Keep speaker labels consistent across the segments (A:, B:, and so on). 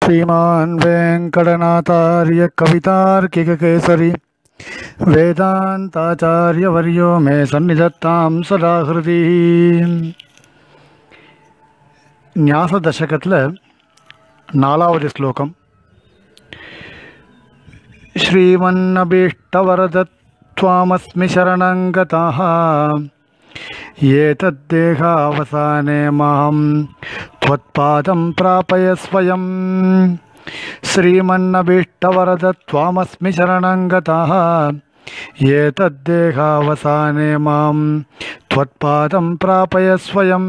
A: श्रीमान् वेंकटनाथार्य कवितार्किककेसरी वेदांताचार्यवर्यो मे सन्निधत्तां सदा हृदि। न्यासदशकत्ल नालावदि श्लोकम श्रीमन्नभीष्टवरदत्वामस्मि शरणं गतः एतद्देहावसाने मां त्वत्पादं प्रापय स्वयं। श्रीमन्नभीष्टवरदत्वामस्मि शरणं गतः एतद्देहावसाने मां त्वत्पादं प्रापय स्वयं।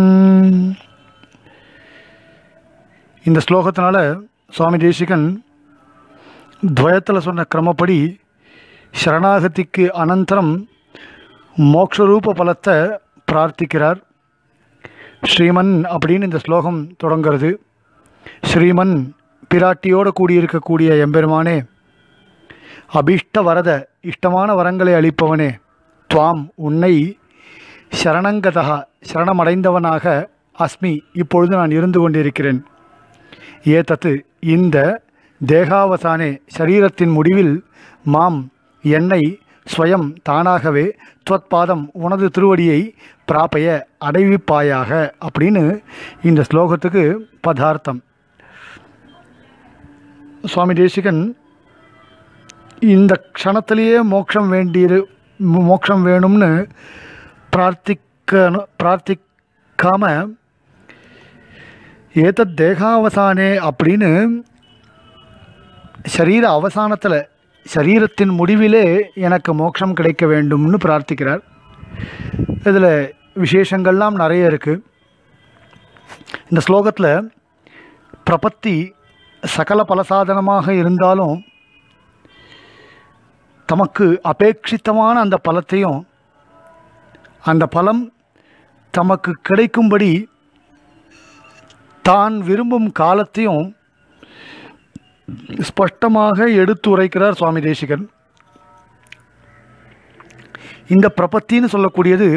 A: இந்த ஸ்லோகத்தினால சுவாமி தேசிகன் துவயத்தில் சொன்ன கிரமப்படி சரணாகதிக்கு அனந்தரம் மோக்ஷரூப பலத்தை பிரார்த்திக்கிறார். ஸ்ரீமன் அப்படின்னு இந்த ஸ்லோகம் தொடங்கிறது. ஸ்ரீமன் பிராட்டியோடு கூடியிருக்கக்கூடிய எம்பெருமானே, அபீஷ்ட வரத இஷ்டமான வரங்களை அளிப்பவனே, துவாம் உன்னை சரணங்கதா சரணமடைந்தவனாக அஸ்மி இப்பொழுது நான் இருந்து கொண்டிருக்கிறேன். ஏதத்து இந்த தேகாவசானே சரீரத்தின் முடிவில் மாம் என்னை ஸ்வயம் தானாகவே துவத்பாதம் உனது திருவடியை பிராப்பய அடைவிப்பாயாக அப்படின்னு இந்த ஸ்லோகத்துக்கு பதார்த்தம். சுவாமி தேசிகன் இந்த க்ஷணத்திலேயே மோட்சம் வேணும்னு பிரார்த்திக்காம ஏதத் தேகாவசானே அப்படின்னு சரீர அவசானத்தில் சரீரத்தின் முடிவிலே எனக்கு மோட்சம் கிடைக்க வேண்டும்னு பிரார்த்திக்கிறார். இதில் விசேஷங்கள்லாம் நிறைய இருக்குது. இந்த ஸ்லோகத்தில் பிரபத்தி சகல பலசாதனமாக இருந்தாலும் தமக்கு அபேட்சித்தமான அந்த பலத்தையும் அந்த பலம் தமக்கு கிடைக்கும்படி தான் விரும்பும் காலத்தையும் ஸ்பஷ்டமாக எடுத்து உரைக்கிறார் சுவாமி தேசிகன். இந்த பிரபத்தின்னு சொல்லக்கூடியது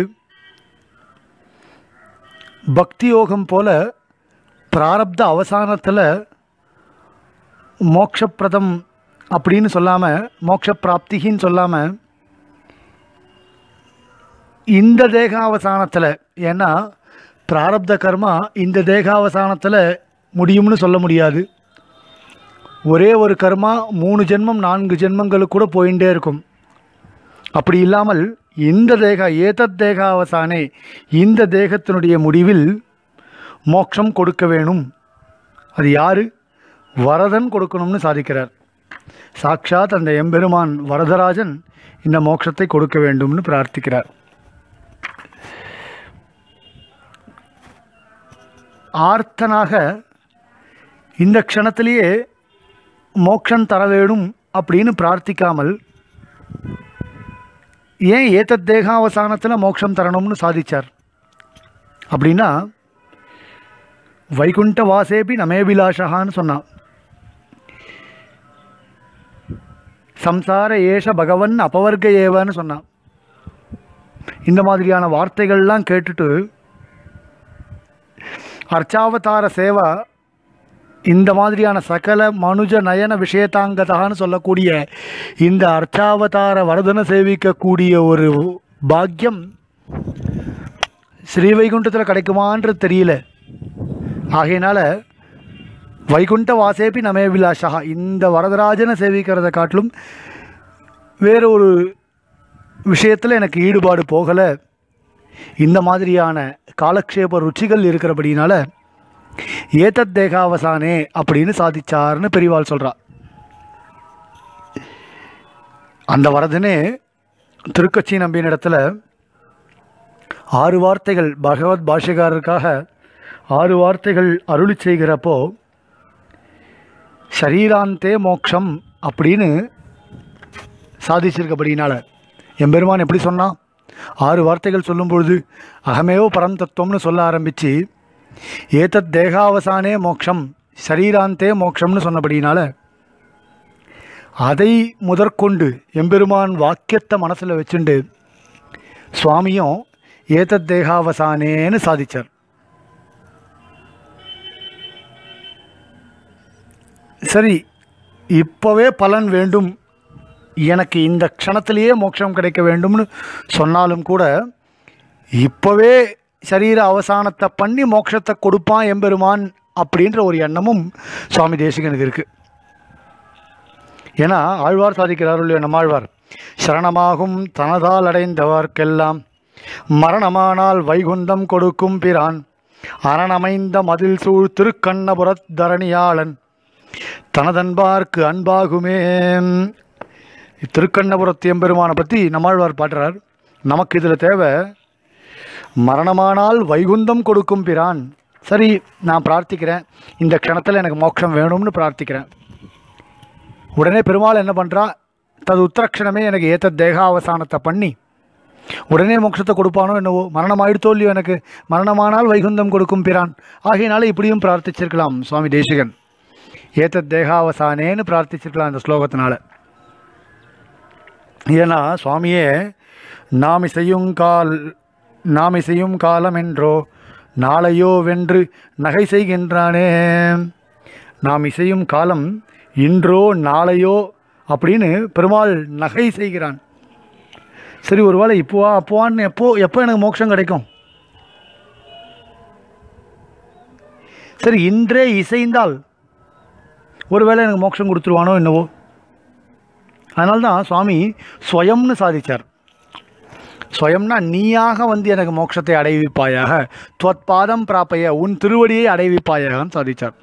A: பக்தி யோகம் போல பிராரப்த அவசானத்தில் மோட்சப்பிரதம் அப்படின்னு சொல்லாமல், மோட்ச பிராப்திகின்னு சொல்லாமல், இந்த தேகாவசானத்தில், ஏன்னா பிராரப்த கர்மா இந்த தேகாவசானத்தில் முடியும்னு சொல்ல முடியாது. ஒரே ஒரு கர்மா 3 ஜென்மம் 4 ஜென்மங்களுக்கு கூட போயிட்டே இருக்கும். அப்படி இல்லாமல் இந்த ஏதத் தேகாவசானே இந்த தேகத்தினுடைய முடிவில் மோட்சம் கொடுக்க வேணும். அது யார்? வரதன் கொடுக்கணும்னு சாதிக்கிறார். சாட்சாத் அந்த எம்பெருமான் வரதராஜன் இந்த மோட்சத்தை கொடுக்க வேண்டும்னு பிரார்த்திக்கிறார். ஆர்த்தனாக இந்த க்ஷணத்திலேயே மோட்சம் தர வேணும் அப்படின்னு பிரார்த்திக்காமல் ஏன் ஏதத் தேகாவசானத்தில் மோட்சம் தரணும்னு சாதிச்சார் அப்படின்னா, வைகுண்ட வாசேபி நமேபிலாஷகான்னு சொன்னான். சம்சார ஏஷ பகவன் அபவர்க ஏவன்னு சொன்னான். இந்த மாதிரியான வார்த்தைகள்லாம் கேட்டுட்டு அர்ச்சாவதார சேவா, இந்த மாதிரியான சகல மனுஜ நயன விஷயத்தாங்கதான்னு சொல்லக்கூடிய இந்த அர்ச்சாவதார வரதனை சேவிக்கக்கூடிய ஒரு பாக்கியம் ஸ்ரீவைகுண்டத்தில் கிடைக்குமான்றது தெரியல. ஆகையினால வைகுண்ட வாசேபி நமே விலாஷா, இந்த வரதராஜனை சேவிக்கிறத காட்டிலும் வேறு ஒரு விஷயத்தில் எனக்கு ஈடுபாடு போகலை. இந்த மாதிரியான காலக்ஷேப ருச்சிகள் இருக்கிறபடினால ஏதத் தேகாவசானே அப்படின்னு சாதிச்சார்னு பெரியவாள் சொல்கிறா. அந்த வரதனே திருக்கட்சி நம்பின இடத்துல 6 வார்த்தைகள் பகவத் பாஷ்யக்காரருக்காக 6 வார்த்தைகள் அருளி செய்கிறப்போ ஷரீராந்தே மோக்ஷம் அப்படின்னு சாதிச்சிருக்கபடினால எம்பெருமான் எப்படி சொன்னான்? 6 வார்த்தைகள் சொல்லும் பொழுது அகமேவ பரம் தத்துவம்னு சொல்ல ஆரம்பித்து ஏதத் தேகாவசானே மோக்ஷம் ஷரீராந்தே மோக்ஷம்னு சொன்னபடினால அதை முதற்கொண்டு எம்பெருமான் வாக்கியத்தை மனசில் வச்சுண்டு சுவாமியும் ஏதத் தேகாவசானேன்னு சாதிச்சார். சரி, இப்போவே பலன் வேண்டும், எனக்கு இந்த க்ஷணத்திலேயே மோட்சம் கிடைக்க வேண்டும்னு சொன்னாலும் கூட இப்போவே சரீர அவசானத்தை பண்ணி மோட்சத்தை கொடுப்பான் எம்பெருமான் அப்படின்ற ஒரு எண்ணமும் சுவாமி தேசிகனுக்கு இருக்குது. ஏன்னா ஆழ்வார் சாதிக்கிறார் இல்லையோ, நம்மாழ்வார், சரணமாகும் தனதால் அடைந்தவர்க்கெல்லாம் மரணமானால் வைகுந்தம் கொடுக்கும் பிரான் அரணமைந்த மதில் சூழ் திருக்கண்ணபுரத் தரணியாளன் தனதன்பார்க்கு அன்பாகுமே. திருக்கண்ணபுரத்து எம்பெருமானை பற்றி நம்மாழ்வார் பாடுறார். நமக்கு இதில் தேவை மரணமானால் வைகுந்தம் கொடுக்கும் பிரான். சரி, நான் பிரார்த்திக்கிறேன், இந்த க்ஷணத்தில் எனக்கு மோட்சம் வேணும்னு பிரார்த்திக்கிறேன். உடனே பெருமாள் என்ன பண்ணுறா, தது உத்தரக்ஷணமே எனக்கு ஏத்த தேகாவசானத்தை பண்ணி உடனே மோட்சத்தை கொடுப்பானோ என்னவோ. மரணம் ஆயிடுத்தோ இல்லையோ, எனக்கு மரணமானால் வைகுந்தம் கொடுக்கும் பிரான். ஆகையினால இப்படியும் பிரார்த்திச்சிருக்கலாம் சுவாமி தேசிகன். ஏத்த தேகாவசானேன்னு பிரார்த்திச்சிருக்கலாம் இந்த ஸ்லோகத்தினால. ஏன்னா சுவாமியே நாம் இசையும் காலம் என்றோ நாளையோ வென்று நகை செய்கின்றானே. நாம் இசையும் காலம் இன்றோ நாளையோ அப்படின்னு பெருமாள் நகை செய்கிறான். சரி, ஒருவேளை இப்போவா அப்போவான்னு எப்போ எனக்கு மோட்சம் கிடைக்கும்? சரி, இன்றே இசைந்தால் ஒருவேளை எனக்கு மோட்சம் கொடுத்துருவானோ என்னவோ. அதனால்தான் சுவாமி ஸ்வயம்னு சாதித்தார். ஸ்வயம்னா நீயாக வந்து எனக்கு மோட்சத்தை அடைவிப்பாயாக, துவத் பாதம் பிராப்பைய, உன் திருவடியை அடைவிப்பாயாகன்னு சாதித்தார்.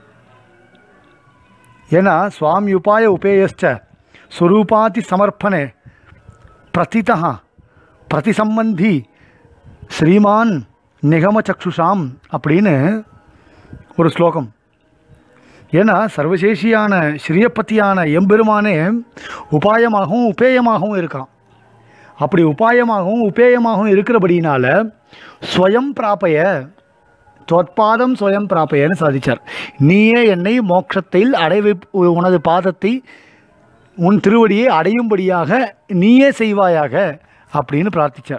A: ஏன்னா சுவாமி உபாய உபேயஸ்ச ஸ்வரூபாதி சமர்ப்பணே பிரதிதா பிரதிசம்பந்தி ஸ்ரீமான் நிகமச்சக்ஷுஷாம் அப்படின்னு ஒரு ஸ்லோகம். ஏன்னா சர்வசேஷியான ஸ்ரீயப்பத்தியான எம்பெருமானே உபாயமாகவும் உபேயமாகவும் இருக்கான். அப்படி உபாயமாகவும் உபேயமாகவும் இருக்கிறபடினால ஸ்வயம் பிராப்பய தொற்பாதம் ஸ்வயம் பிராப்பயன்னு சாதித்தார். நீயே என்னை மோட்சத்தில் உனது பாதத்தை உன் திருவடியை அடையும்படியாக நீயே செய்வாயாக அப்படின்னு பிரார்த்தித்தார்.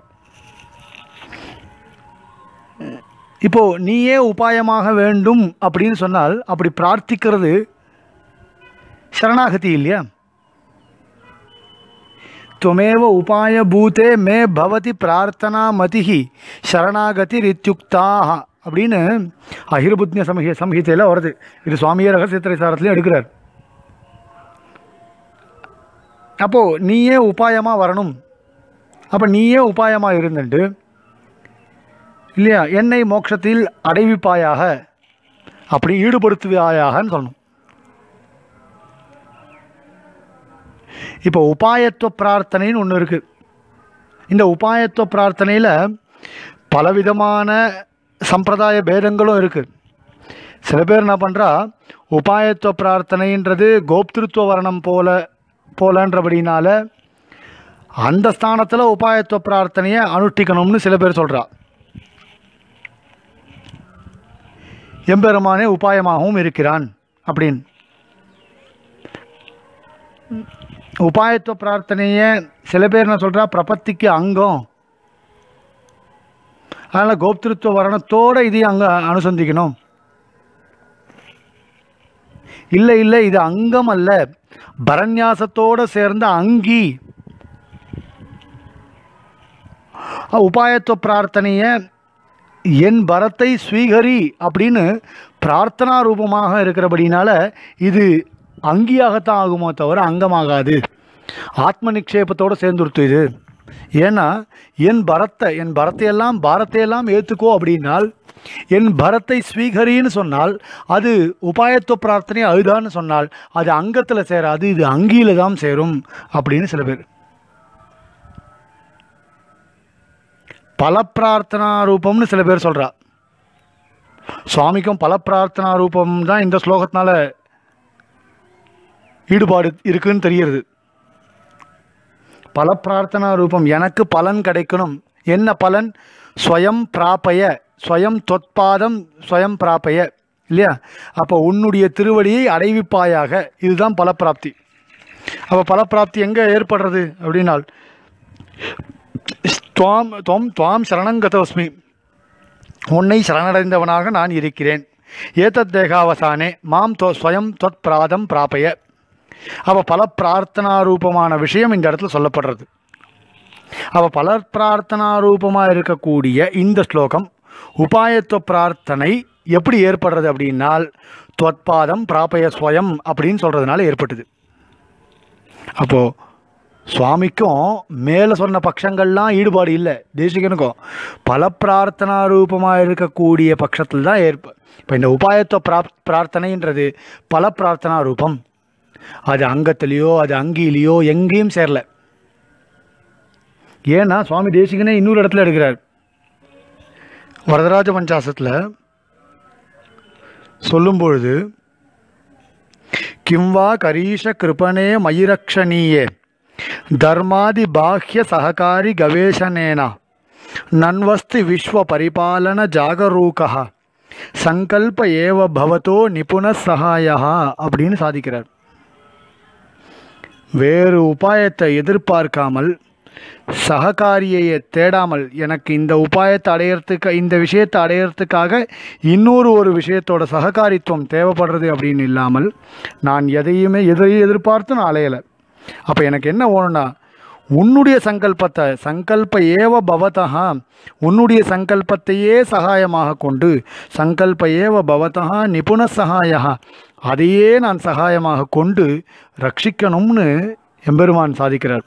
A: இப்போது நீயே உபாயமாக வேண்டும் அப்படின்னு சொன்னால் அப்படி பிரார்த்திக்கிறது சரணாகதி இல்லையா? துவமேவ உபாய பூதே மே பவதி பிரார்த்தனா மதிஹி சரணாகதி ரித்யுக்தாக அப்படின்னு அஹிர்புத்ய சம்ஹிதையில் வருது. இது சுவாமியே ரகசியத்திரை சாரத்துலையும் எடுக்கிறார். அப்போது நீயே உபாயமாக வரணும். அப்போ நீயே உபாயமாக இருந்துட்டு இல்லையா, என்னை மோட்சத்தில் அடைவிப்பாயாக, அப்படி ஈடுபடுத்துவாயாகன்னு சொல்லணும். இப்போ உபாயத்துவ பிரார்த்தனைன்னு ஒன்று இருக்குது. இந்த உபாயத்துவ பிரார்த்தனையில் பலவிதமான சம்பிரதாய பேதங்களும் இருக்குது. சில பேர் என்ன பண்ணுறா, உபாயத்துவ பிரார்த்தனைன்றது கோப்திருத்துவ வர்ணம் போலன்றபடினால அந்த ஸ்தானத்தில் உபாயத்துவ பிரார்த்தனையை அனுஷ்டிக்கணும்னு சில பேர் சொல்கிறா. எம்பெருமானே உபாயமாகவும் இருக்கிறான் அப்படின்னு. உபாயத்துவ பிரார்த்தனையை சில பேர் என்ன சொல்கிறா, பிரபத்திக்கு அங்கம், அதனால் கோப்திருத்துவ வர்ணத்தோடு இதையும் அங்கே அனுசந்திக்கணும். இல்லை இல்லை, இது அங்கம் அல்ல, பரநியாசத்தோடு சேர்ந்த அங்கி. உபாயத்துவ பிரார்த்தனையை என் பரத்தை ஸ்வீகரி அப்படின்னு பிரார்த்தனா ரூபமாக இருக்கிறபடினால இது அங்கியாகத்தான் ஆகுமோ தவிர அங்கமாகாது. ஆத்ம நிக்ஷேபத்தோடு சேர்ந்துருத்து இது. ஏன்னா என் பாரத்தையெல்லாம் ஏற்றுக்கோ அப்படின்னால், என் பரத்தை ஸ்வீகரின்னு சொன்னால் அது உபாயத்துவ பிரார்த்தனை அதுதான்னு சொன்னால் அது அங்கத்தில் சேராது, இது அங்கியில் தான் சேரும் அப்படின்னு சில பேர். பல பிரார்த்தனா ரூபம்னு சில பேர் சொல்கிறா. சுவாமிக்கும் பல பிரார்த்தனா ரூபம் தான் இந்த ஸ்லோகத்தினால ஈடுபாடு இருக்குன்னு தெரிகிறது. பல பிரார்த்தனா ரூபம், எனக்கு பலன் கிடைக்கணும். என்ன பலன்? ஸ்வயம் பிராப்பய, ஸ்வயம் தொற்பாதம் ஸ்வயம் பிராப்பய இல்லையா? அப்போ உன்னுடைய திருவடியை அடைவிப்பாயாக, இதுதான் பலப்பிராப்தி. அப்போ பலப்பிராப்தி எங்கே ஏற்படுறது அப்படின்னால், துவாம் சரணங்கதோஸ்மி, உன்னை சரணடைந்தவனாக நான் இருக்கிறேன். ஏதத் தேகாவசானே மாம் ஸ்வயம் தொத் பிராதம் பிராபய. அவ பல பிரார்த்தனா ரூபமான விஷயம் இந்த இடத்துல சொல்லப்படுறது. அவ பல பிரார்த்தனா ரூபமாக இருக்கக்கூடிய இந்த ஸ்லோகம் உபாயத்துவ பிரார்த்தனை எப்படி ஏற்படுறது அப்படின்னால் துவத்பாதம் பிராபய ஸ்வயம் அப்படின்னு சொல்கிறதுனால ஏற்பட்டுது. அப்போது சுவாமிக்கும் மேலே சொன்ன பட்சங்கள்லாம் ஈடுபாடு இல்லை, தேசிகனுக்கும் பல பிரார்த்தனா ரூபமாக இருக்கக்கூடிய பட்சத்தில் தான் இப்போ இந்த உபாயத்துவ பிரார்த்தனைன்றது பல பிரார்த்தனா ரூபம். அது அங்கத்திலேயோ அது அங்கிலேயோ எங்கேயும் சேரல. ஏன்னா சுவாமி தேசிகனே இன்னொரு இடத்துல எடுக்கிறார். வரதராஜ பஞ்சாசத்தில் சொல்லும்பொழுது கிம்வா கரீஷ கிருபணே மயிரக்ஷணீயே தர்மாதி பாஹ்ய சககாரி கவேஷனேனா நன்வஸ்தி விஸ்வ பரிபாலன ஜாகரூகா சங்கல்ப ஏவ பவதோ நிபுண சகாயா அப்படின்னு சாதிக்கிறார். வேறு உபாயத்தை எதிர்பார்க்காமல், சககாரியை தேடாமல், எனக்கு இந்த உபாயத்தை அடையிறதுக்கு, இந்த விஷயத்தை அடையிறதுக்காக ஒரு விஷயத்தோட சககாரித்துவம் தேவைப்படுறது அப்படின்னு இல்லாமல் நான் எதையும் எதிர்பார்த்து நான் அலையலை. அப்போ எனக்கு என்ன வேணும்னா உன்னுடைய சங்கல்பத்தை, சங்கல்ப ஏவ பவதா, உன்னுடைய சங்கல்பத்தையே சகாயமாக கொண்டு, சங்கல்ப ஏவ பவதா நிபுண சகாயா, அதையே நான் சகாயமாக கொண்டு ரட்சிக்கணும்னு எம்பெருமான் சாதிக்கிறார்.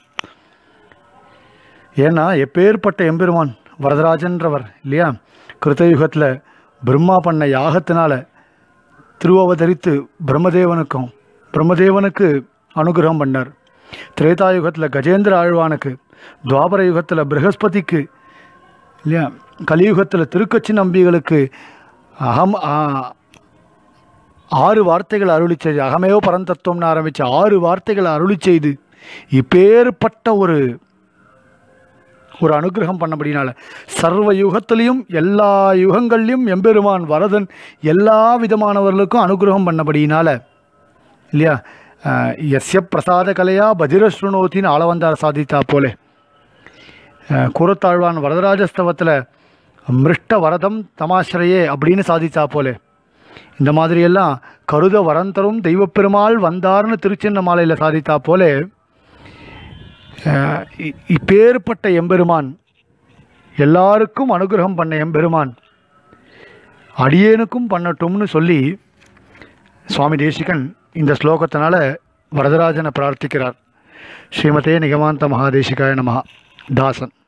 A: ஏன்னா எப்பேற்பட்ட எம்பெருமான் வரதராஜன்றவர் இல்லையா. கிருத்தயுகத்தில் பிரம்மா பண்ண யாகத்தினால திருவவதரித்து பிரம்மதேவனுக்கு அனுகிரகம் பண்ணார். திரேதாயுகத்தில் கஜேந்திர ஆழ்வானுக்கு, துவாபர யுகத்தில் ப்ரஹஸ்பதிக்கு இல்லையா, கலியுகத்தில் திருக்கச்சி நம்பிகளுக்கு 6 வார்த்தைகள் அருளி செய்து, அகமேவ பரந்தத்துவம்னு ஆரம்பித்த 6 வார்த்தைகளை அருளி செய்து இப்பேற்பட்ட ஒரு அனுகிரகம் பண்ணபடினால சர்வ யுகத்திலையும் எல்லா யுகங்கள்லையும் எம்பெருமான் வரதன் எல்லா விதமானவர்களுக்கும் அனுகிரகம் பண்ணபடினால இல்லையா. எஸ்ய பிரசாத கலையா பதிரஸ்ருணோத்தின்னு ஆளவந்தார் சாதித்தா போலே, கூரத்தாழ்வான் வரதராஜஸ்தவத்தில் மிருஷ்ட வரதம் தமாசிரையே அப்படின்னு சாதித்தா போலே, இந்த மாதிரியெல்லாம் கருத வரந்தரும் தெய்வப்பெருமாள் வந்தார்னு திருச்சின்ன மாலையில் சாதித்தா போலே, இப்பேற்பட்ட எம்பெருமான், எல்லாருக்கும் அனுகிரகம் பண்ண எம்பெருமான் அடியேனுக்கும் பண்ணட்டும்னு சொல்லி சுவாமி தேசிகன் இந்த ஸ்லோகத்தினால வரதராஜனை பிரார்த்திக்கிறார். ஸ்ரீமதே நிகமாந்த மகாதேசிகாய நமஹ. தாசன்.